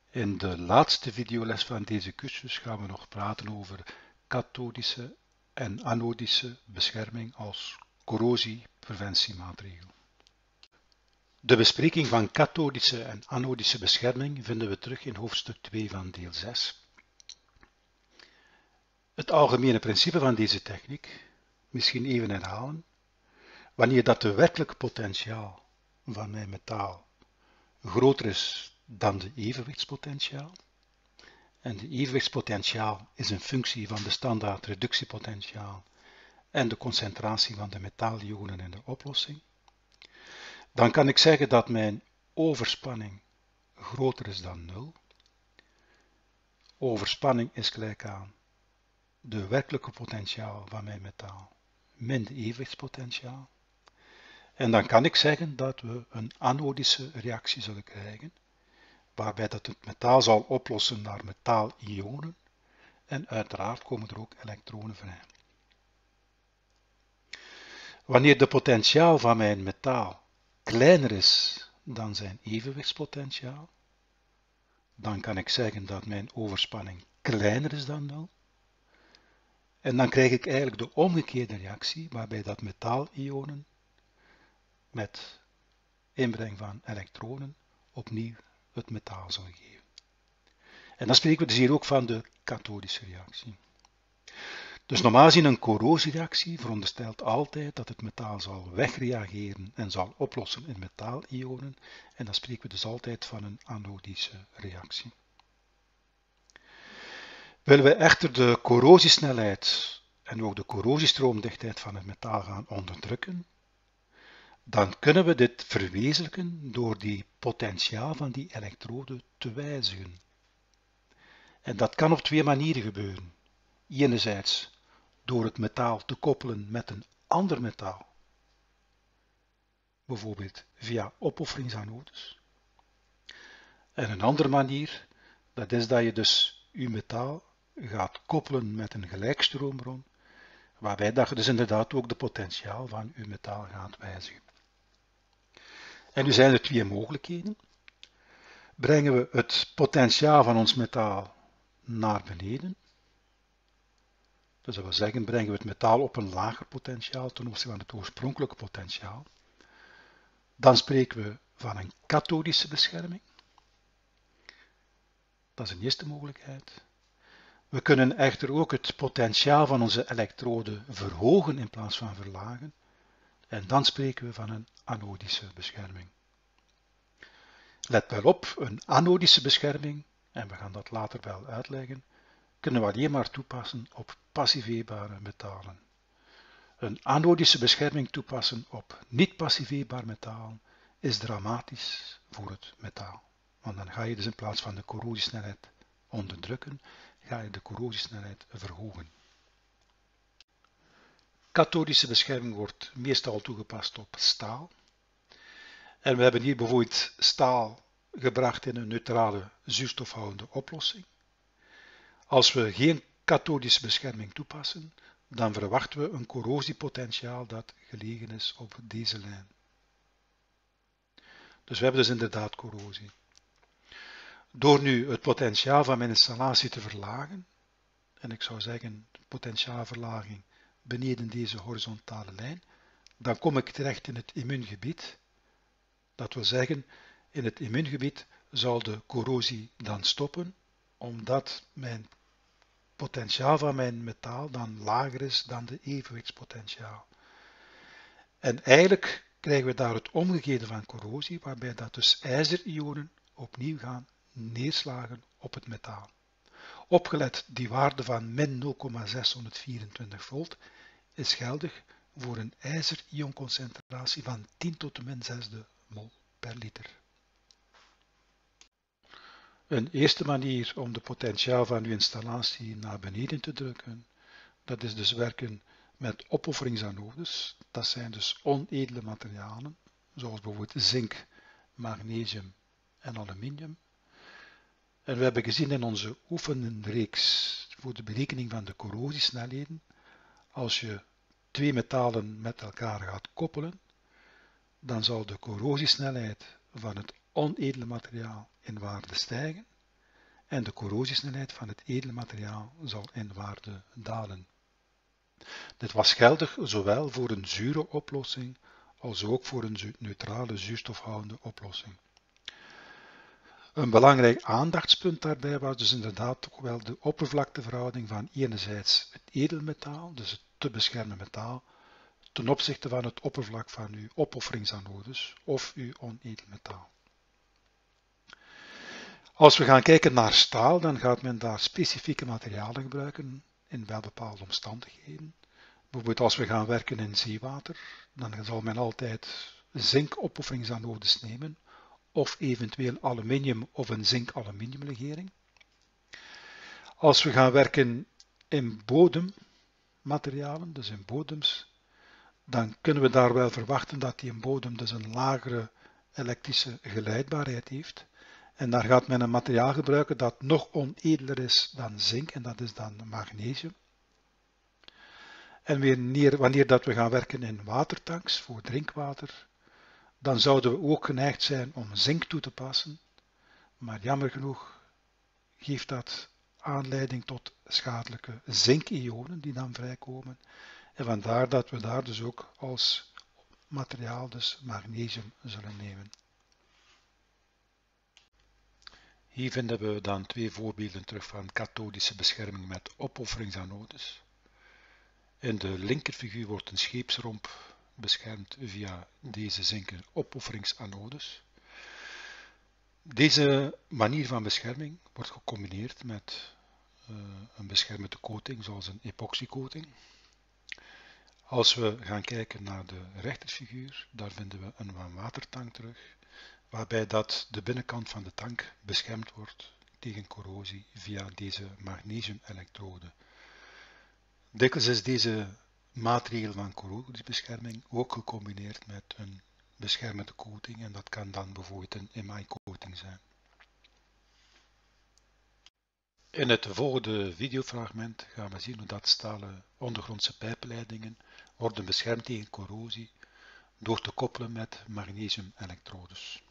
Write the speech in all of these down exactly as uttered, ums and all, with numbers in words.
In de laatste videoles van deze cursus gaan we nog praten over kathodische en anodische bescherming als corrosiepreventiemaatregel. De bespreking van kathodische en anodische bescherming vinden we terug in hoofdstuk twee van deel zes. Het algemene principe van deze techniek, misschien even herhalen, wanneer dat de werkelijke potentiaal van mijn metaal groter is dan de evenwichtspotentiaal, en de evenwichtspotentiaal is een functie van de standaard reductiepotentiaal en de concentratie van de metaalionen in de oplossing, dan kan ik zeggen dat mijn overspanning groter is dan nul. Overspanning is gelijk aan de werkelijke potentiaal van mijn metaal min de evenwichtspotentiaal. En dan kan ik zeggen dat we een anodische reactie zullen krijgen, waarbij dat het metaal zal oplossen naar metaalionen en uiteraard komen er ook elektronen vrij. Wanneer de potentiaal van mijn metaal kleiner is dan zijn evenwichtspotentiaal, dan kan ik zeggen dat mijn overspanning kleiner is dan nul. En dan krijg ik eigenlijk de omgekeerde reactie, waarbij dat metaalionen met inbreng van elektronen opnieuw het metaal zullen geven. En dan spreken we dus hier ook van de kathodische reactie. Dus normaal gezien een corrosiereactie veronderstelt altijd dat het metaal zal wegreageren en zal oplossen in metaalionen. En dan spreken we dus altijd van een anodische reactie. Willen we echter de corrosiesnelheid en ook de corrosiestroomdichtheid van het metaal gaan onderdrukken, dan kunnen we dit verwezenlijken door die potentiaal van die elektrode te wijzigen. En dat kan op twee manieren gebeuren. Enerzijds door het metaal te koppelen met een ander metaal, bijvoorbeeld via opofferingsanodes. En een andere manier, dat is dat je dus je metaal gaat koppelen met een gelijkstroombron, waarbij dat je dus inderdaad ook de potentiaal van je metaal gaat wijzigen. En nu zijn er twee mogelijkheden. Brengen we het potentiaal van ons metaal naar beneden, dus dat wil zeggen, brengen we het metaal op een lager potentiaal ten opzichte van het oorspronkelijke potentiaal. Dan spreken we van een kathodische bescherming. Dat is een eerste mogelijkheid. We kunnen echter ook het potentiaal van onze elektrode verhogen in plaats van verlagen. En dan spreken we van een anodische bescherming. Let wel op, een anodische bescherming, en we gaan dat later wel uitleggen, kunnen we alleen maar toepassen op passiveerbare metalen. Een anodische bescherming toepassen op niet passiveerbaar metaal is dramatisch voor het metaal. Want dan ga je dus in plaats van de corrosiesnelheid onderdrukken, ga je de corrosiesnelheid verhogen. Kathodische bescherming wordt meestal toegepast op staal. En we hebben hier bijvoorbeeld staal gebracht in een neutrale zuurstofhoudende oplossing. Als we geen kathodische bescherming toepassen, dan verwachten we een corrosiepotentiaal dat gelegen is op deze lijn. Dus we hebben dus inderdaad corrosie. Door nu het potentiaal van mijn installatie te verlagen, en ik zou zeggen potentiaalverlaging beneden deze horizontale lijn, dan kom ik terecht in het immuungebied. Dat wil zeggen, in het immuungebied zal de corrosie dan stoppen, omdat mijn potentiaal van mijn metaal dan lager is dan de evenwichtspotentiaal. En eigenlijk krijgen we daar het omgekeerde van corrosie, waarbij dat dus ijzerionen opnieuw gaan neerslagen op het metaal. Opgelet, die waarde van min nul komma zeshonderdvierentwintig volt is geldig voor een ijzer-ionconcentratie van tien tot de min zesde mol per liter. Een eerste manier om de potentiaal van uw installatie naar beneden te drukken, dat is dus werken met opofferingsanodes. Dat zijn dus onedele materialen, zoals bijvoorbeeld zink, magnesium en aluminium. En we hebben gezien in onze oefenreeks voor de berekening van de corrosiesnelheden, als je twee metalen met elkaar gaat koppelen, dan zal de corrosiesnelheid van het onedele materiaal in waarde stijgen en de corrosiesnelheid van het edelmateriaal zal in waarde dalen. Dit was geldig zowel voor een zure oplossing als ook voor een neutrale zuurstofhoudende oplossing. Een belangrijk aandachtspunt daarbij was dus inderdaad toch wel de oppervlakteverhouding van enerzijds het edelmetaal, dus het te beschermen metaal, ten opzichte van het oppervlak van uw opofferingsanodes of uw onedelmetaal. Als we gaan kijken naar staal, dan gaat men daar specifieke materialen gebruiken in wel bepaalde omstandigheden. Bijvoorbeeld als we gaan werken in zeewater, dan zal men altijd zink-opofferingsanodes nemen, of eventueel aluminium of een zink-aluminiumlegering. Als we gaan werken in bodemmaterialen, dus in bodems, dan kunnen we daar wel verwachten dat die een bodem dus een lagere elektrische geleidbaarheid heeft. En daar gaat men een materiaal gebruiken dat nog onedeler is dan zink, en dat is dan magnesium. En wanneer, wanneer dat we gaan werken in watertanks voor drinkwater, dan zouden we ook geneigd zijn om zink toe te passen. Maar jammer genoeg geeft dat aanleiding tot schadelijke zinkionen die dan vrijkomen. En vandaar dat we daar dus ook als materiaal dus magnesium zullen nemen. Hier vinden we dan twee voorbeelden terug van kathodische bescherming met opofferingsanodes. In de linkerfiguur wordt een scheepsromp beschermd via deze zinken opofferingsanodes. Deze manier van bescherming wordt gecombineerd met uh, een beschermende coating zoals een epoxycoating. Als we gaan kijken naar de rechterfiguur, daar vinden we een watertank terug, waarbij dat de binnenkant van de tank beschermd wordt tegen corrosie via deze magnesiumelektrode. Dikwijls is deze maatregel van corrosiebescherming ook gecombineerd met een beschermende coating en dat kan dan bijvoorbeeld een emaille coating zijn. In het volgende videofragment gaan we zien hoe dat stalen ondergrondse pijpleidingen worden beschermd tegen corrosie door te koppelen met magnesiumelektrodes.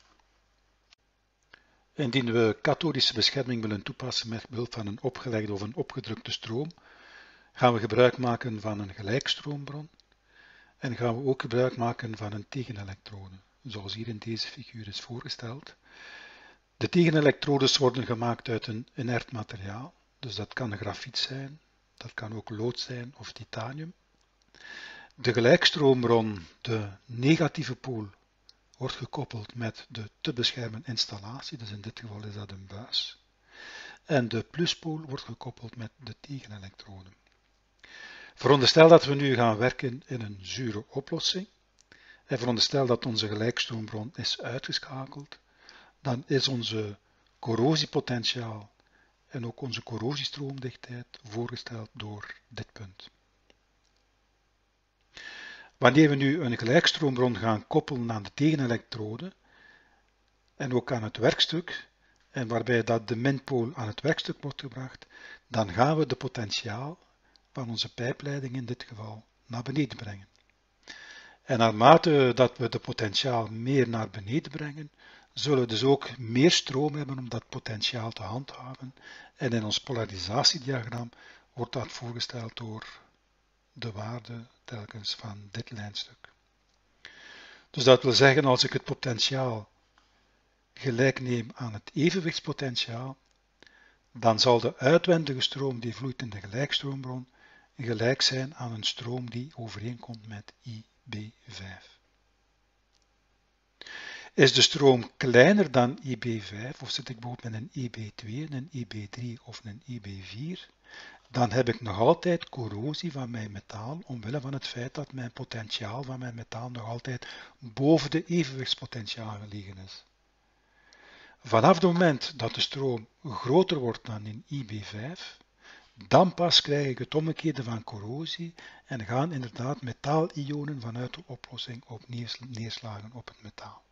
Indien we kathodische bescherming willen toepassen met behulp van een opgelegde of een opgedrukte stroom, gaan we gebruik maken van een gelijkstroombron en gaan we ook gebruik maken van een tegenelektrode, zoals hier in deze figuur is voorgesteld. De tegenelektrodes worden gemaakt uit een inert materiaal, dus dat kan grafiet zijn, dat kan ook lood zijn of titanium. De gelijkstroombron, de negatieve pool, wordt gekoppeld met de te beschermen installatie, dus in dit geval is dat een buis. En de pluspool wordt gekoppeld met de tegenelektrode. Veronderstel dat we nu gaan werken in een zure oplossing en veronderstel dat onze gelijkstroombron is uitgeschakeld, dan is onze corrosiepotentiaal en ook onze corrosiestroomdichtheid voorgesteld door dit punt. Wanneer we nu een gelijkstroombron gaan koppelen aan de tegenelektrode en ook aan het werkstuk, en waarbij dat de minpool aan het werkstuk wordt gebracht, dan gaan we de potentiaal van onze pijpleiding in dit geval naar beneden brengen. En naarmate dat we de potentiaal meer naar beneden brengen, zullen we dus ook meer stroom hebben om dat potentiaal te handhaven. En in ons polarisatiediagram wordt dat voorgesteld door de waarde telkens van dit lijnstuk. Dus dat wil zeggen, als ik het potentiaal gelijk neem aan het evenwichtspotentiaal, dan zal de uitwendige stroom die vloeit in de gelijkstroombron gelijk zijn aan een stroom die overeenkomt met I B vijf. Is de stroom kleiner dan I B vijf, of zit ik bijvoorbeeld met een I B twee, een I B drie of een I B vier, dan heb ik nog altijd corrosie van mijn metaal, omwille van het feit dat mijn potentiaal van mijn metaal nog altijd boven de evenwichtspotentiaal gelegen is. Vanaf het moment dat de stroom groter wordt dan in I B vijf, dan pas krijg ik het omgekeerde van corrosie en gaan inderdaad metaalionen vanuit de oplossing opnieuw neerslagen op het metaal.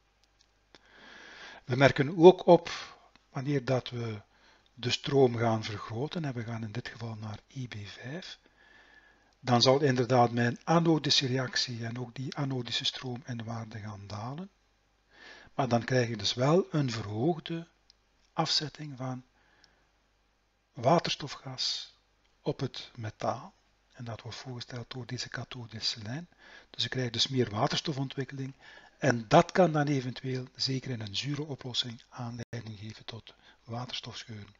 We merken ook op, wanneer dat we de stroom gaan vergroten, en we gaan in dit geval naar I B vijf, dan zal inderdaad mijn anodische reactie en ook die anodische stroom in waarde gaan dalen. Maar dan krijg je dus wel een verhoogde afzetting van waterstofgas op het metaal. En dat wordt voorgesteld door deze kathodische lijn. Dus je krijgt dus meer waterstofontwikkeling. En dat kan dan eventueel, zeker in een zure oplossing, aanleiding geven tot waterstofscheuren.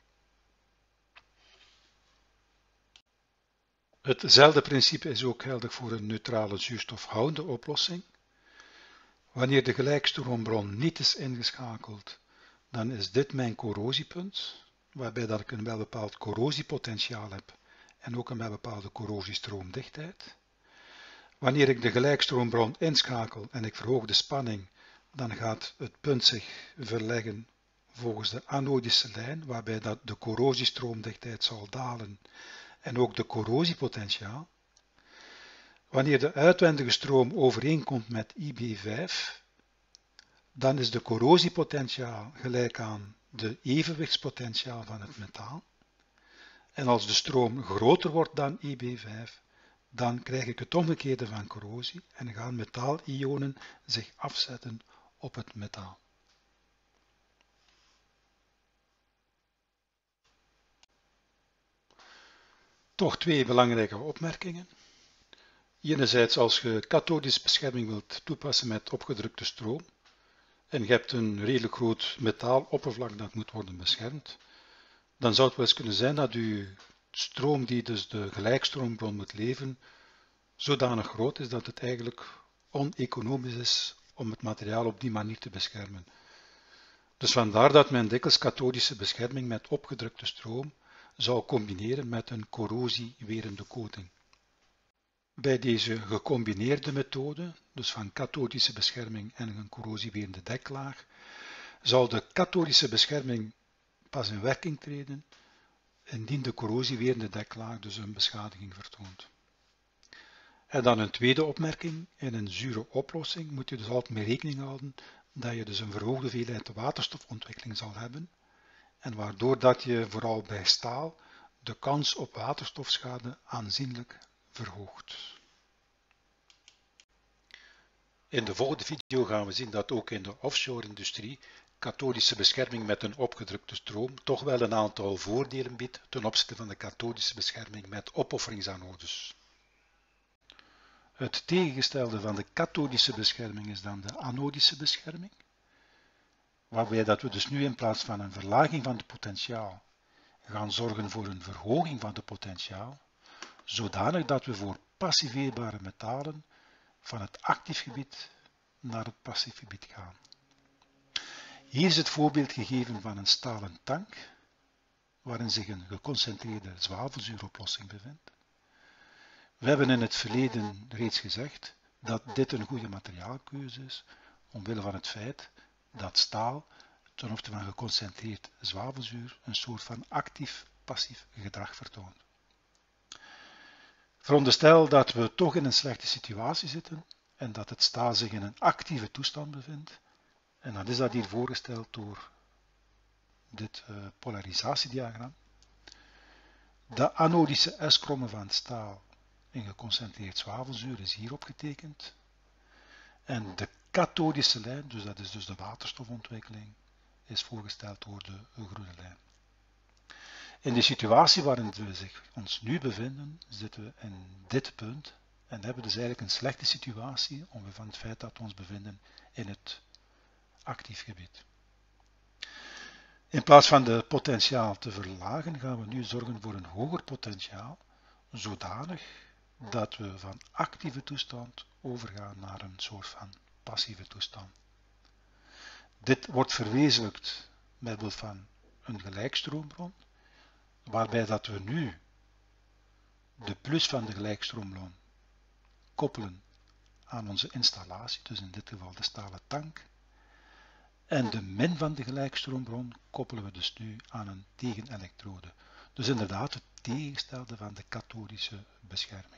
Hetzelfde principe is ook geldig voor een neutrale zuurstofhoudende oplossing. Wanneer de gelijkstroombron niet is ingeschakeld, dan is dit mijn corrosiepunt, waarbij dat ik een wel bepaald corrosiepotentiaal heb en ook een wel bepaalde corrosiestroomdichtheid. Wanneer ik de gelijkstroombron inschakel en ik verhoog de spanning, dan gaat het punt zich verleggen volgens de anodische lijn, waarbij dat de corrosiestroomdichtheid zal dalen en ook de corrosiepotentiaal. Wanneer de uitwendige stroom overeenkomt met I B vijf, dan is de corrosiepotentiaal gelijk aan de evenwichtspotentiaal van het metaal. En als de stroom groter wordt dan I B vijf, dan krijg ik het omgekeerde van corrosie en gaan metaalionen zich afzetten op het metaal. Toch twee belangrijke opmerkingen. Enerzijds, als je kathodische bescherming wilt toepassen met opgedrukte stroom en je hebt een redelijk groot metaaloppervlak dat moet worden beschermd, dan zou het wel eens kunnen zijn dat je stroom die dus de gelijkstroombron moet leveren, zodanig groot is dat het eigenlijk oneconomisch is om het materiaal op die manier te beschermen. Dus vandaar dat men dikwijls kathodische bescherming met opgedrukte stroom zou combineren met een corrosiewerende coating. Bij deze gecombineerde methode, dus van kathodische bescherming en een corrosiewerende deklaag, zal de kathodische bescherming pas in werking treden indien de corrosiewerende deklaag dus een beschadiging vertoont. En dan een tweede opmerking, in een zure oplossing moet je dus altijd mee rekening houden dat je dus een verhoogde hoeveelheid waterstofontwikkeling zal hebben en waardoor dat je vooral bij staal de kans op waterstofschade aanzienlijk verhoogt. In de volgende video gaan we zien dat ook in de offshore-industrie kathodische bescherming met een opgedrukte stroom toch wel een aantal voordelen biedt ten opzichte van de kathodische bescherming met opofferingsanodes. Het tegengestelde van de kathodische bescherming is dan de anodische bescherming, waarbij dat we dus nu in plaats van een verlaging van het potentiaal gaan zorgen voor een verhoging van het potentiaal, zodanig dat we voor passiveerbare metalen van het actief gebied naar het passief gebied gaan. Hier is het voorbeeld gegeven van een stalen tank, waarin zich een geconcentreerde zwavelzuuroplossing bevindt. We hebben in het verleden reeds gezegd dat dit een goede materiaalkeuze is, omwille van het feit dat staal ten opzichte van geconcentreerd zwavelzuur een soort van actief-passief gedrag vertoont. Veronderstel dat we toch in een slechte situatie zitten en dat het staal zich in een actieve toestand bevindt, en dan is dat hier voorgesteld door dit uh, polarisatiediagram. De anodische S-kromme van het staal in geconcentreerd zwavelzuur is hier opgetekend. En de kathodische lijn, dus dat is dus de waterstofontwikkeling, is voorgesteld door de groene lijn. In de situatie waarin we zich ons nu bevinden, zitten we in dit punt en hebben dus eigenlijk een slechte situatie omwille van het feit dat we ons bevinden in het actief gebied. In plaats van de potentiaal te verlagen, gaan we nu zorgen voor een hoger potentiaal, zodanig dat we van actieve toestand overgaan naar een soort van passieve toestand. Dit wordt verwezenlijkt met behulp van een gelijkstroombron, waarbij dat we nu de plus van de gelijkstroombron koppelen aan onze installatie, dus in dit geval de stalen tank, en de min van de gelijkstroombron koppelen we dus nu aan een tegenelektrode. Dus inderdaad het tegengestelde van de kathodische bescherming.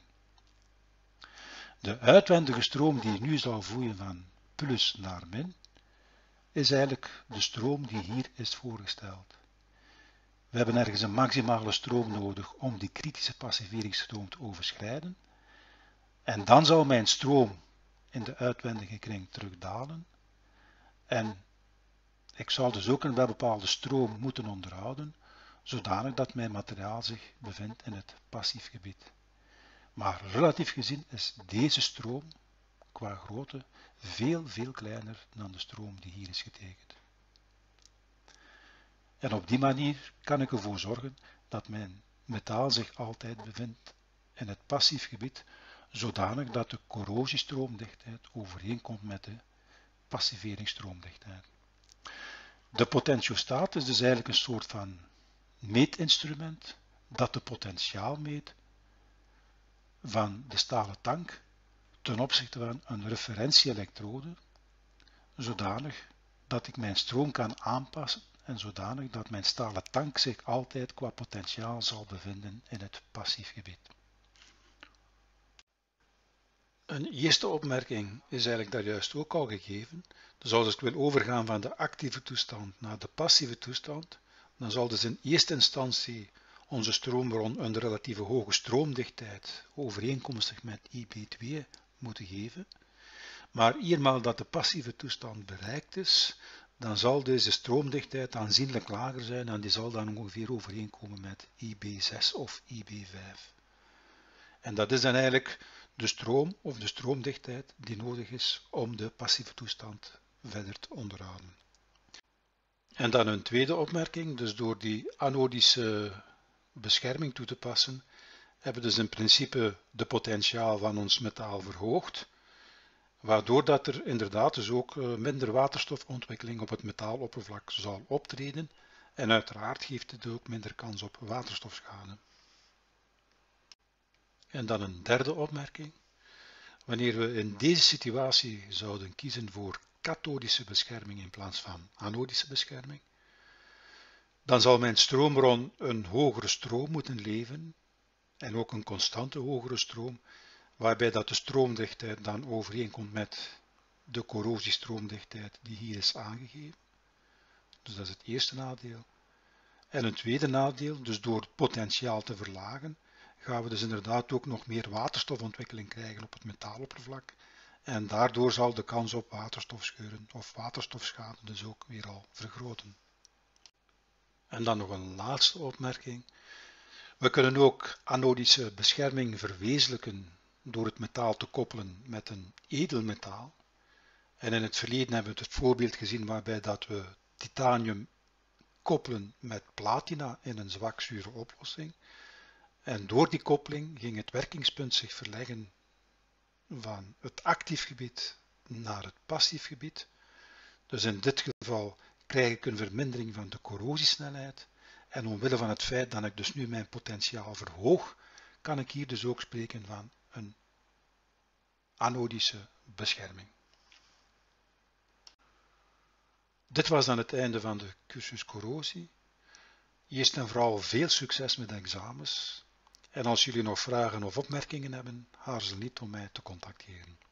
De uitwendige stroom die nu zou vloeien van plus naar min, is eigenlijk de stroom die hier is voorgesteld. We hebben ergens een maximale stroom nodig om die kritische passiveringsstroom te overschrijden. En dan zou mijn stroom in de uitwendige kring terugdalen. En Ik zou dus ook een bepaalde stroom moeten onderhouden, zodanig dat mijn materiaal zich bevindt in het passief gebied. Maar relatief gezien is deze stroom qua grootte veel, veel kleiner dan de stroom die hier is getekend. En op die manier kan ik ervoor zorgen dat mijn metaal zich altijd bevindt in het passief gebied, zodanig dat de corrosiestroomdichtheid overeenkomt met de passiveringstroomdichtheid. De potentiostaat is dus eigenlijk een soort van meetinstrument dat de potentiaal meet van de stalen tank ten opzichte van een referentieelektrode, zodanig dat ik mijn stroom kan aanpassen en zodanig dat mijn stalen tank zich altijd qua potentiaal zal bevinden in het passief gebied. Een eerste opmerking is eigenlijk daar juist ook al gegeven. Dus als ik wil overgaan van de actieve toestand naar de passieve toestand, dan zal dus in eerste instantie onze stroombron een relatieve hoge stroomdichtheid overeenkomstig met I B twee moeten geven. Maar eenmaal dat de passieve toestand bereikt is, dan zal deze stroomdichtheid aanzienlijk lager zijn en die zal dan ongeveer overeenkomen met I B zes of I B vijf. En dat is dan eigenlijk de stroom of de stroomdichtheid die nodig is om de passieve toestand verder te onderhouden. En dan een tweede opmerking, dus door die anodische bescherming toe te passen, hebben we dus in principe de potentiaal van ons metaal verhoogd, waardoor dat er inderdaad dus ook minder waterstofontwikkeling op het metaaloppervlak zal optreden en uiteraard geeft het ook minder kans op waterstofschade. En dan een derde opmerking. Wanneer we in deze situatie zouden kiezen voor kathodische bescherming in plaats van anodische bescherming, dan zal mijn stroombron een hogere stroom moeten leveren en ook een constante hogere stroom, waarbij dat de stroomdichtheid dan overeenkomt met de corrosiestroomdichtheid die hier is aangegeven. Dus dat is het eerste nadeel. En een tweede nadeel, dus door het potentiaal te verlagen, gaan we dus inderdaad ook nog meer waterstofontwikkeling krijgen op het metaaloppervlak. En daardoor zal de kans op waterstofscheuren of waterstofschade dus ook weer al vergroten. En dan nog een laatste opmerking. We kunnen ook anodische bescherming verwezenlijken door het metaal te koppelen met een edelmetaal. En in het verleden hebben we het voorbeeld gezien waarbij dat we titanium koppelen met platina in een zwakzure oplossing. En door die koppeling ging het werkingspunt zich verleggen van het actief gebied naar het passief gebied. Dus in dit geval krijg ik een vermindering van de corrosiesnelheid. En omwille van het feit dat ik dus nu mijn potentiaal verhoog, kan ik hier dus ook spreken van een anodische bescherming. Dit was dan het einde van de cursus corrosie. Eerst en vooral veel succes met de examens. En als jullie nog vragen of opmerkingen hebben, aarzel niet om mij te contacteren.